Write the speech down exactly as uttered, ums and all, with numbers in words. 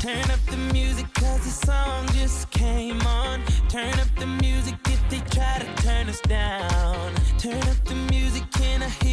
Turn up the music cause the song just came on. Turn up the music if they try to turn us down. Turn up the music, can I hear